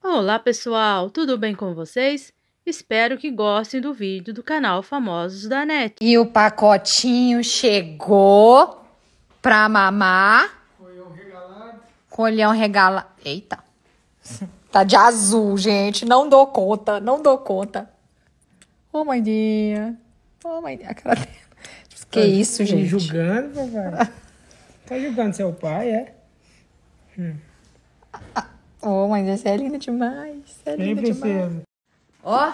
Olá pessoal, tudo bem com vocês? Espero que gostem do vídeo do canal Famosos da NET. E o pacotinho chegou pra mamar. Colhão regalado. Eita. Tá de azul, gente. Não dou conta, não dou conta. Ô, mãezinha. Ô, mãezinha. A cara dela. Que isso, gente? Julgando, papai. Tá julgando seu pai, é? Ô, mãezinha, você é linda demais. Você é linda demais. Ó.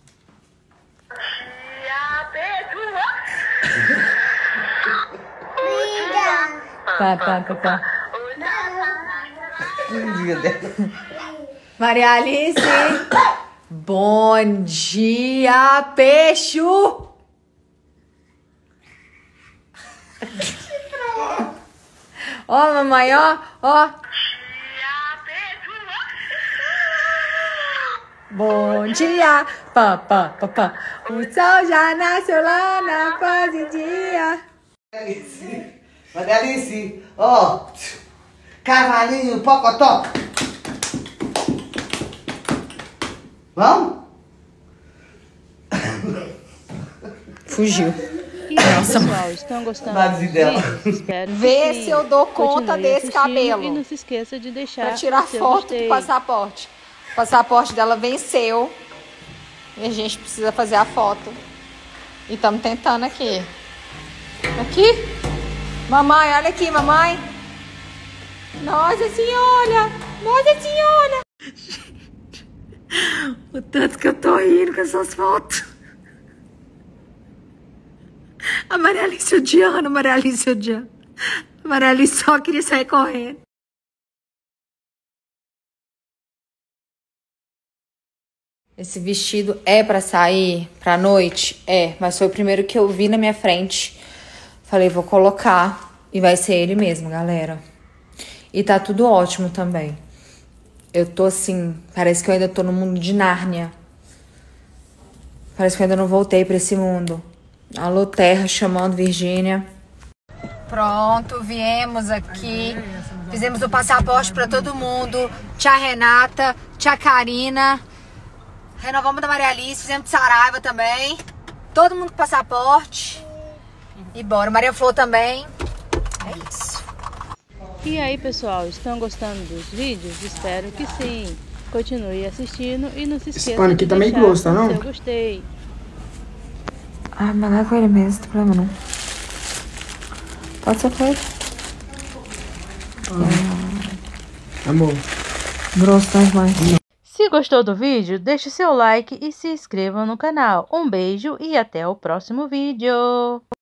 Pá. Maria Alice. Bom dia, peixe. Ó, mamãe, ó. Bom dia, pá. O sol já nasceu lá na fazendinha. Maria Alice, ó, cavalinho, pocotó. Vamos? E Fugiu. aí, pessoal, estão gostando dos vídeos? Espero que Vê sim. se eu dou conta Continue desse assistindo cabelo. E não se esqueça de deixar Pra tirar o seu foto gostei. do passaporte. O passaporte dela venceu. E a gente precisa fazer a foto. E estamos tentando aqui. Aqui. Mamãe, olha aqui, mamãe. Nossa senhora. Nossa senhora. O tanto que eu tô rindo com essas fotos. A Maria Alice odiando, a Maria Alice odiando. A Maria Alice só queria sair correndo. Esse vestido é pra sair pra noite? É, mas foi o primeiro que eu vi na minha frente. Falei, vou colocar. E vai ser ele mesmo, galera. E tá tudo ótimo também. Eu tô assim, parece que eu ainda tô no mundo de Nárnia. Parece que eu ainda não voltei pra esse mundo. Alô, Terra, chamando Virgínia. Pronto, viemos aqui. Fizemos o passaporte pra todo mundo. Tia Renata, tia Karina. Renovamos da Maria Alice, fizemos de Saraiva também. Todo mundo com passaporte. E bora. Maria Flor também. É isso. E aí, pessoal, estão gostando dos vídeos? Espero que sim. Continue assistindo e não se esqueça Esse pano aqui de tá meio deixar grosso, tá o não? seu gostei. Ah, mas não é com ele mesmo, não tem problema não. Pode ser com ele. Amor. Grosso, né, mãe? Se gostou do vídeo, deixe seu like e se inscreva no canal. Um beijo e até o próximo vídeo.